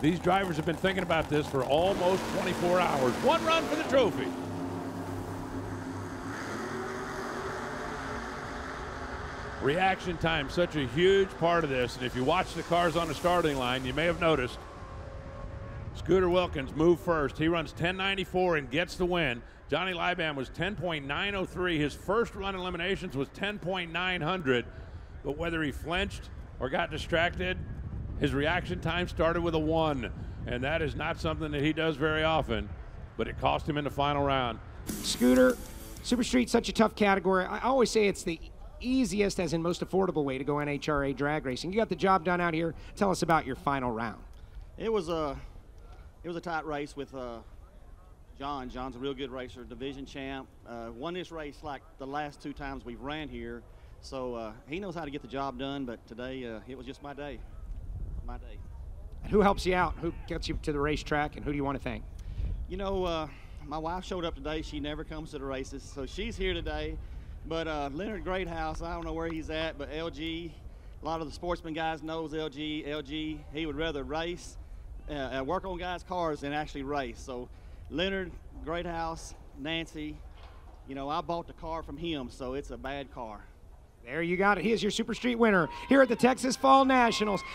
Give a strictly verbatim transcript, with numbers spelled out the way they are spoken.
These drivers have been thinking about this for almost twenty-four hours. One run for the trophy. Reaction time, such a huge part of this. And if you watch the cars on the starting line, you may have noticed Scooter Wilkins moved first. He runs ten ninety-four and gets the win. Johnny Leibham was ten point nine oh three. His first run eliminations was ten point nine hundred. But whether he flinched or got distracted, his reaction time started with a one. And that is not something that he does very often, but it cost him in the final round. Scooter, Super Street's such a tough category. I always say it's the easiest, as in most affordable way to go N H R A drag racing. You got the job done out here. Tell us about your final round. It was a, it was a tight race with uh, John. John's a real good racer, division champ. Uh, won this race like the last two times we've ran here. So uh, he knows how to get the job done, but today uh, it was just my day, my day. And who helps you out? Who gets you to the racetrack, and who do you want to thank? You know, uh, my wife showed up today. She never comes to the races, so she's here today. But uh, Leonard Greathouse, I don't know where he's at, but L G, a lot of the sportsman guys knows L G. L G, he would rather race, uh, work on guys' cars than actually race. So Leonard Greathouse, Nancy, you know, I bought the car from him, so it's a bad car. There you got it. He is your Super Street winner here at the Texas Fall Nationals.